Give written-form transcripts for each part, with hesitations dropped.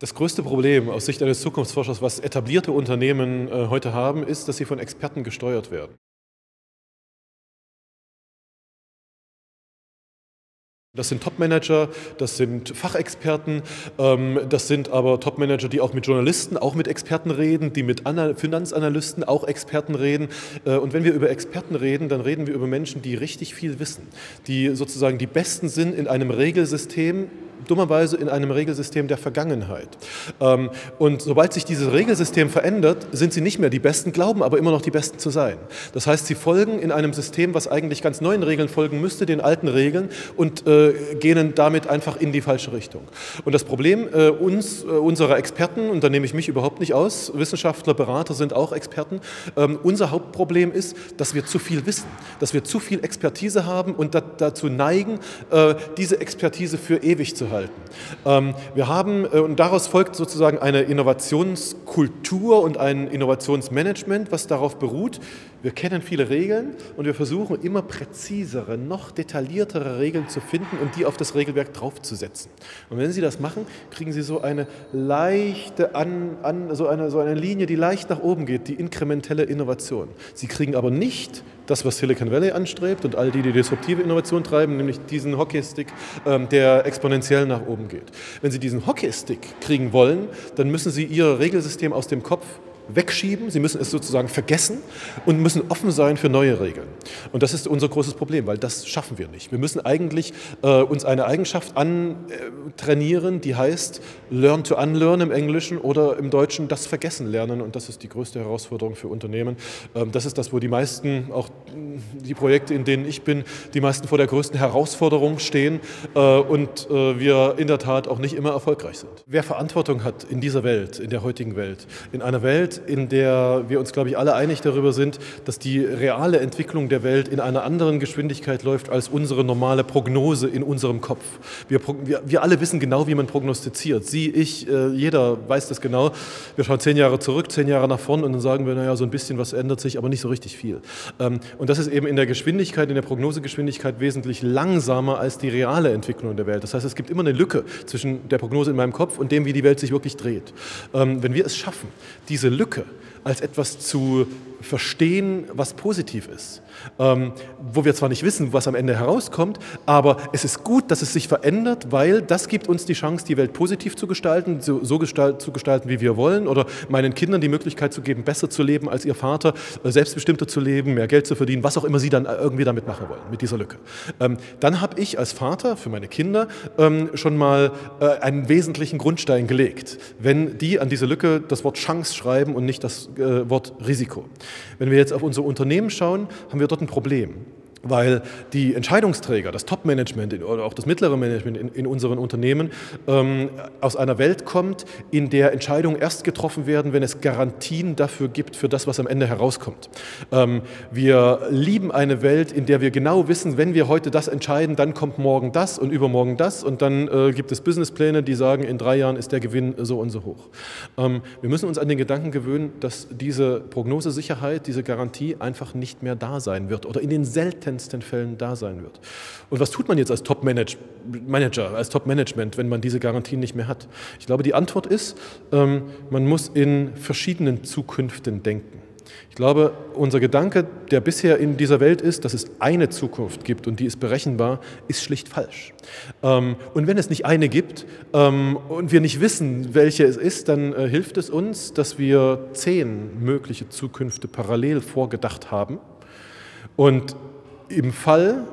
Das größte Problem aus Sicht eines Zukunftsforschers, was etablierte Unternehmen heute haben, ist, dass sie von Experten gesteuert werden. Das sind Topmanager, das sind Fachexperten, das sind aber Topmanager, die auch mit Journalisten, auch mit Experten reden, die mit Finanzanalysten auch Experten reden. Und wenn wir über Experten reden, dann reden wir über Menschen, die richtig viel wissen, die sozusagen die Besten sind in einem Regelsystem, dummerweise in einem Regelsystem der Vergangenheit. Und sobald sich dieses Regelsystem verändert, sind sie nicht mehr die Besten, glauben aber immer noch die Besten zu sein. Das heißt, sie folgen in einem System, was eigentlich ganz neuen Regeln folgen müsste, den alten Regeln, und gehen damit einfach in die falsche Richtung. Und das Problem unserer Experten, und da nehme ich mich überhaupt nicht aus, Wissenschaftler, Berater sind auch Experten, unser Hauptproblem ist, dass wir zu viel wissen, dass wir zu viel Expertise haben und dazu neigen, diese Expertise für ewig zu halten. Wir haben, und daraus folgt sozusagen eine Innovationskultur und ein Innovationsmanagement, was darauf beruht, wir kennen viele Regeln und wir versuchen immer präzisere, noch detailliertere Regeln zu finden und die auf das Regelwerk draufzusetzen. Und wenn Sie das machen, kriegen Sie so eine leichte, so eine Linie, die leicht nach oben geht, die inkrementelle Innovation. Sie kriegen aber nicht das, was Silicon Valley anstrebt und all die disruptive Innovation treiben, nämlich diesen Hockeystick, der exponentiell nach oben geht. Wenn Sie diesen Hockeystick kriegen wollen, dann müssen Sie Ihr Regelsystem aus dem Kopf wegschieben, Sie müssen es sozusagen vergessen und müssen offen sein für neue Regeln. Und das ist unser großes Problem, weil das schaffen wir nicht. Wir müssen eigentlich uns eine Eigenschaft antrainieren, die heißt Learn to Unlearn im Englischen oder im Deutschen das Vergessen lernen, und das ist die größte Herausforderung für Unternehmen. Das ist das, wo die meisten, auch die Projekte, in denen ich bin, die meisten vor der größten Herausforderung stehen und wir in der Tat auch nicht immer erfolgreich sind. Wer Verantwortung hat in dieser Welt, in der heutigen Welt, in einer Welt, in der wir uns, glaube ich, alle einig darüber sind, dass die reale Entwicklung der Welt in einer anderen Geschwindigkeit läuft als unsere normale Prognose in unserem Kopf. Wir alle wissen genau, wie man prognostiziert. Sie, ich, jeder weiß das genau. Wir schauen 10 Jahre zurück, 10 Jahre nach vorn und dann sagen wir, naja, so ein bisschen was ändert sich, aber nicht so richtig viel. Und das ist eben in der Geschwindigkeit, in der Prognosegeschwindigkeit wesentlich langsamer als die reale Entwicklung der Welt. Das heißt, es gibt immer eine Lücke zwischen der Prognose in meinem Kopf und dem, wie die Welt sich wirklich dreht. Wenn wir es schaffen, diese Lücke als etwas zu verstehen, was positiv ist, wo wir zwar nicht wissen, was am Ende herauskommt, aber es ist gut, dass es sich verändert, weil das gibt uns die Chance, die Welt positiv zu gestalten, zu gestalten, wie wir wollen, oder meinen Kindern die Möglichkeit zu geben, besser zu leben als ihr Vater, selbstbestimmter zu leben, mehr Geld zu verdienen, was auch immer sie dann irgendwie damit machen wollen, mit dieser Lücke. Dann habe ich als Vater für meine Kinder schon mal einen wesentlichen Grundstein gelegt, wenn die an diese Lücke das Wort Chance schreiben und nicht das Wort Risiko. Wenn wir jetzt auf unser Unternehmen schauen, haben wir dort ein Problem, weil die Entscheidungsträger, das Top-Management oder auch das mittlere Management in unseren Unternehmen aus einer Welt kommt, in der Entscheidungen erst getroffen werden, wenn es Garantien dafür gibt, für das, was am Ende herauskommt. Wir lieben eine Welt, in der wir genau wissen, wenn wir heute das entscheiden, dann kommt morgen das und übermorgen das, und dann gibt es Businesspläne, die sagen, in 3 Jahren ist der Gewinn so und so hoch. Wir müssen uns an den Gedanken gewöhnen, dass diese Prognosesicherheit, diese Garantie einfach nicht mehr da sein wird oder in den seltensten Fällen da sein wird. Und was tut man jetzt als Top-Manager, als Top-Management, wenn man diese Garantien nicht mehr hat? Ich glaube, die Antwort ist, man muss in verschiedenen Zukünften denken. Ich glaube, unser Gedanke, der bisher in dieser Welt ist, dass es eine Zukunft gibt und die ist berechenbar, ist schlicht falsch. Und wenn es nicht eine gibt und wir nicht wissen, welche es ist, dann hilft es uns, dass wir 10 mögliche Zukünfte parallel vorgedacht haben. Und im Fall,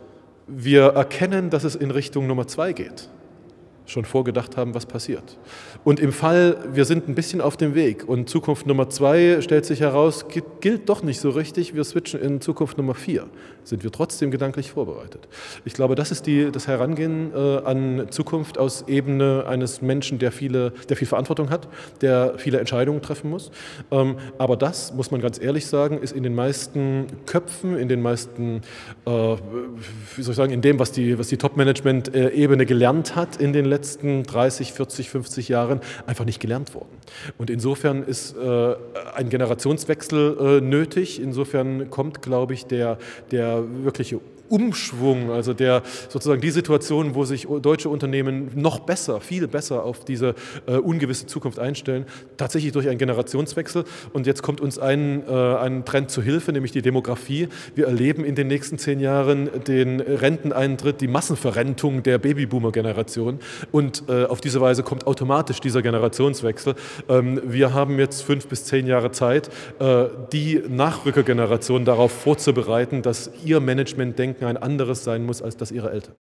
wir erkennen, dass es in Richtung Nummer 2 geht, schon vorgedacht haben, was passiert. Und im Fall, wir sind ein bisschen auf dem Weg und Zukunft Nummer 2 stellt sich heraus, gilt doch nicht so richtig, wir switchen in Zukunft Nummer 4, sind wir trotzdem gedanklich vorbereitet. Ich glaube, das ist das Herangehen an Zukunft aus Ebene eines Menschen, der viel Verantwortung hat, der viele Entscheidungen treffen muss. Aber das, muss man ganz ehrlich sagen, ist in den meisten Köpfen, in den meisten, wie soll ich sagen, in dem, was die Top-Management-Ebene gelernt hat in den letzten 30, 40, 50 Jahren, einfach nicht gelernt worden. Und insofern ist ein Generationswechsel nötig. Insofern kommt, glaube ich, der wirkliche Umschwung, also sozusagen die Situation, wo sich deutsche Unternehmen noch besser, viel besser auf diese ungewisse Zukunft einstellen, tatsächlich durch einen Generationswechsel. Und jetzt kommt uns ein Trend zu Hilfe, nämlich die Demografie. Wir erleben in den nächsten 10 Jahren den Renteneintritt, die Massenverrentung der Babyboomer-Generation. Und auf diese Weise kommt automatisch dieser Generationswechsel. Wir haben jetzt 5 bis 10 Jahre Zeit, die Nachrückergeneration darauf vorzubereiten, dass ihr Managementdenken ein anderes sein muss als das ihrer Eltern.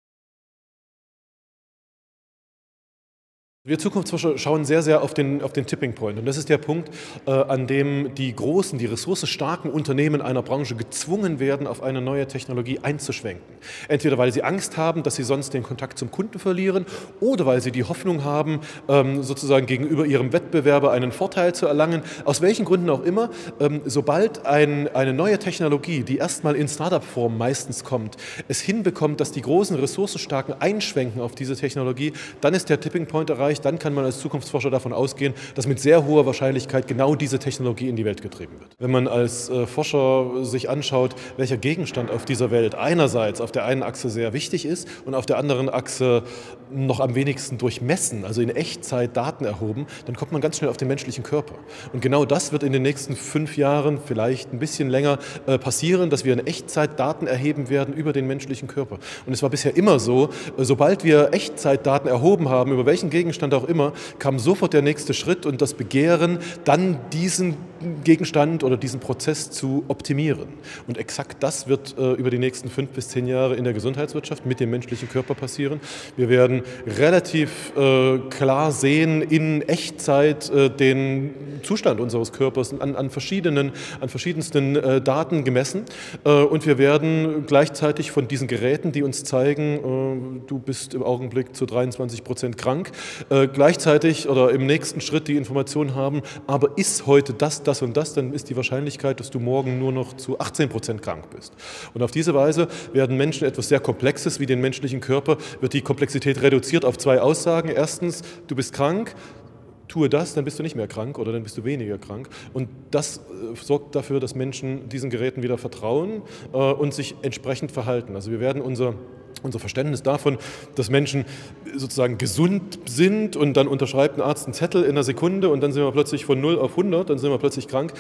Wir Zukunftsforscher schauen sehr, sehr auf den Tipping Point. Und das ist der Punkt, an dem die großen, die ressourcenstarken Unternehmen einer Branche gezwungen werden, auf eine neue Technologie einzuschwenken. Entweder weil sie Angst haben, dass sie sonst den Kontakt zum Kunden verlieren, oder weil sie die Hoffnung haben, sozusagen gegenüber ihrem Wettbewerber einen Vorteil zu erlangen. Aus welchen Gründen auch immer, sobald eine neue Technologie, die erstmal in Startup-Form meistens kommt, es hinbekommt, dass die großen ressourcenstarken einschwenken auf diese Technologie, dann ist der Tipping Point erreicht. Dann kann man als Zukunftsforscher davon ausgehen, dass mit sehr hoher Wahrscheinlichkeit genau diese Technologie in die Welt getrieben wird. Wenn man als Forscher sich anschaut, welcher Gegenstand auf dieser Welt einerseits auf der einen Achse sehr wichtig ist und auf der anderen Achse noch am wenigsten durchmessen, also in Echtzeit Daten erhoben, dann kommt man ganz schnell auf den menschlichen Körper. Und genau das wird in den nächsten 5 Jahren, vielleicht ein bisschen länger, passieren, dass wir in Echtzeit Daten erheben werden über den menschlichen Körper. Und es war bisher immer so, sobald wir Echtzeitdaten erhoben haben, über welchen Gegenstand auch immer, kam sofort der nächste Schritt und das Begehren, dann diesen Gegenstand oder diesen Prozess zu optimieren. Und exakt das wird über die nächsten 5 bis 10 Jahre in der Gesundheitswirtschaft mit dem menschlichen Körper passieren. Wir werden relativ klar sehen in Echtzeit den Zustand unseres Körpers an verschiedensten Daten gemessen. Und wir werden gleichzeitig von diesen Geräten, die uns zeigen, du bist im Augenblick zu 23% krank, gleichzeitig oder im nächsten Schritt die Information haben, aber ist heute das und das, dann ist die Wahrscheinlichkeit, dass du morgen nur noch zu 18% krank bist. Und auf diese Weise werden Menschen etwas sehr Komplexes wie den menschlichen Körper, wird die Komplexität reduziert auf 2 Aussagen. Erstens, du bist krank, tue das, dann bist du nicht mehr krank oder dann bist du weniger krank. Und das sorgt dafür, dass Menschen diesen Geräten wieder vertrauen und sich entsprechend verhalten. Also wir werden unser Verständnis davon, dass Menschen sozusagen gesund sind und dann unterschreibt ein Arzt einen Zettel in einer Sekunde und dann sind wir plötzlich von 0 auf 100, dann sind wir plötzlich krank.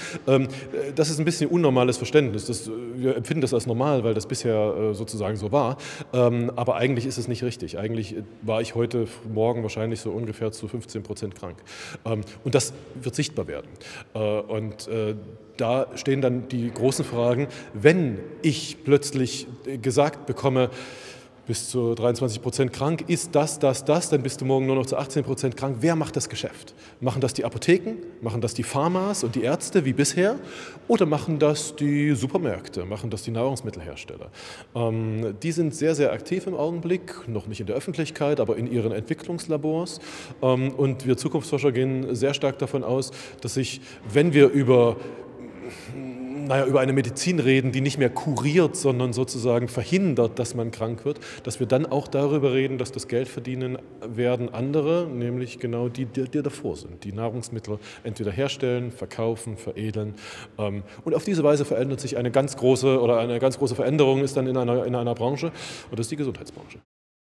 Das ist ein bisschen ein unnormales Verständnis. Wir empfinden das als normal, weil das bisher sozusagen so war. Aber eigentlich ist es nicht richtig. Eigentlich war ich heute Morgen wahrscheinlich so ungefähr zu 15% krank. Und das wird sichtbar werden. Da stehen dann die großen Fragen, wenn ich plötzlich gesagt bekomme, bis zu 23% krank, ist das, dann bist du morgen nur noch zu 18% krank. Wer macht das Geschäft? Machen das die Apotheken? Machen das die Pharmas und die Ärzte wie bisher? Oder machen das die Supermärkte? Machen das die Nahrungsmittelhersteller? Die sind sehr, sehr aktiv im Augenblick, noch nicht in der Öffentlichkeit, aber in ihren Entwicklungslabors. Und wir Zukunftsforscher gehen sehr stark davon aus, dass sich, wenn wir über eine Medizin reden, die nicht mehr kuriert, sondern sozusagen verhindert, dass man krank wird, dass wir dann auch darüber reden, dass das Geld verdienen werden andere, nämlich genau die davor sind, die Nahrungsmittel entweder herstellen, verkaufen, veredeln. Und auf diese Weise verändert sich eine ganz große Veränderung ist dann in einer Branche, und das ist die Gesundheitsbranche.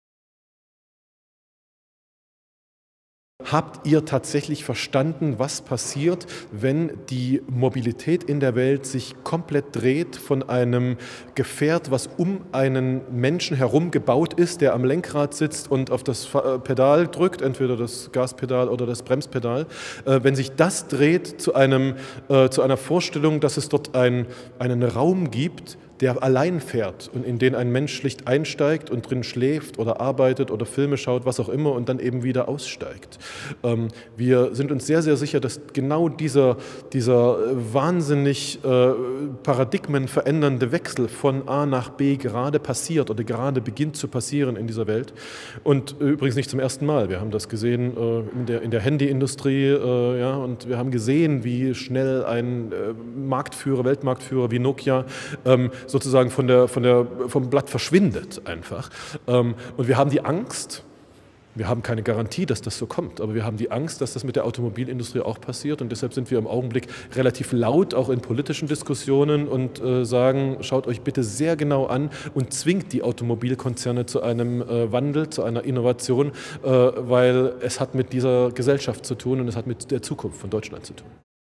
Habt ihr tatsächlich verstanden, was passiert, wenn die Mobilität in der Welt sich komplett dreht von einem Gefährt, was um einen Menschen herum gebaut ist, der am Lenkrad sitzt und auf das Pedal drückt, entweder das Gaspedal oder das Bremspedal, wenn sich das dreht zu einer Vorstellung, dass es dort einen Raum gibt, der allein fährt und in den ein Mensch schlicht einsteigt und drin schläft oder arbeitet oder Filme schaut, was auch immer, und dann eben wieder aussteigt. Wir sind uns sehr, sehr sicher, dass genau dieser wahnsinnig paradigmenverändernde Wechsel von A nach B gerade passiert oder gerade beginnt zu passieren in dieser Welt. Und übrigens nicht zum ersten Mal. Wir haben das gesehen in der Handyindustrie, und wir haben gesehen, wie schnell ein Weltmarktführer wie Nokia sozusagen vom Blatt verschwindet einfach. Und wir haben die Angst, Wir haben keine Garantie, dass das so kommt, aber wir haben die Angst, dass das mit der Automobilindustrie auch passiert und deshalb sind wir im Augenblick relativ laut, auch in politischen Diskussionen und sagen, schaut euch bitte sehr genau an und zwingt die Automobilkonzerne zu einem Wandel, zu einer Innovation, weil es hat mit dieser Gesellschaft zu tun und es hat mit der Zukunft von Deutschland zu tun.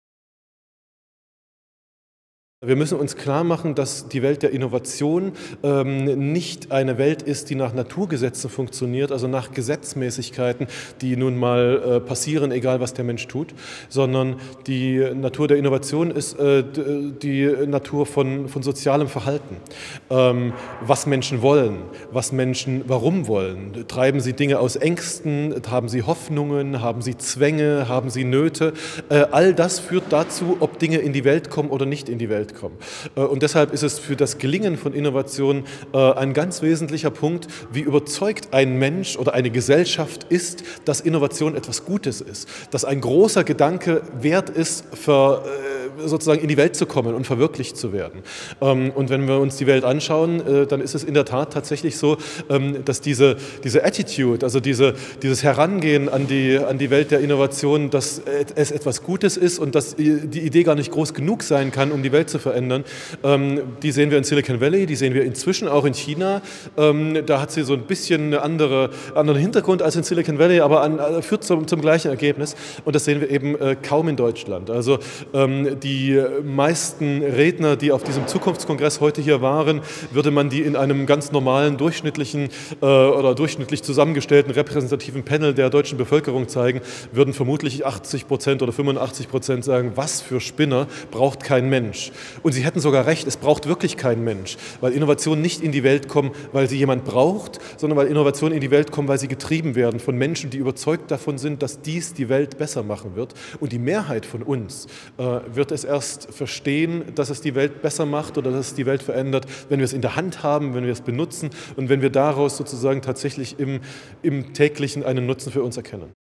Wir müssen uns klar machen, dass die Welt der Innovation nicht eine Welt ist, die nach Naturgesetzen funktioniert, also nach Gesetzmäßigkeiten, die nun mal passieren, egal was der Mensch tut, sondern die Natur der Innovation ist die Natur von sozialem Verhalten. Was Menschen wollen, was Menschen warum wollen. Treiben sie Dinge aus Ängsten, haben sie Hoffnungen, haben sie Zwänge, haben sie Nöte. All das führt dazu, ob Dinge in die Welt kommen oder nicht in die Welt kommen. Und deshalb ist es für das Gelingen von Innovation ein ganz wesentlicher Punkt, wie überzeugt ein Mensch oder eine Gesellschaft ist, dass Innovation etwas Gutes ist, dass ein großer Gedanke wert ist, sozusagen in die Welt zu kommen und verwirklicht zu werden. Und wenn wir uns die Welt anschauen, dann ist es in der Tat tatsächlich so, dass diese Attitude, also dieses Herangehen an die Welt der Innovation, dass es etwas Gutes ist und dass die Idee gar nicht groß genug sein kann, um die Welt zu verändern, die sehen wir in Silicon Valley, die sehen wir inzwischen auch in China. Da hat sie so ein bisschen einen anderen Hintergrund als in Silicon Valley, aber führt zum gleichen Ergebnis. Und das sehen wir eben kaum in Deutschland. Also die meisten Redner, die auf diesem Zukunftskongress heute hier waren, würde man die in einem ganz normalen, durchschnittlich zusammengestellten repräsentativen Panel der deutschen Bevölkerung zeigen, würden vermutlich 80% oder 85% sagen, was für Spinner, braucht kein Mensch. Und sie hätten sogar recht, es braucht wirklich kein Mensch, weil Innovationen nicht in die Welt kommen, weil sie jemand braucht, sondern weil Innovationen in die Welt kommen, weil sie getrieben werden von Menschen, die überzeugt davon sind, dass dies die Welt besser machen wird. Und die Mehrheit von uns wird es erst verstehen, dass es die Welt besser macht oder dass es die Welt verändert, wenn wir es in der Hand haben, wenn wir es benutzen und wenn wir daraus sozusagen tatsächlich im täglichen einen Nutzen für uns erkennen.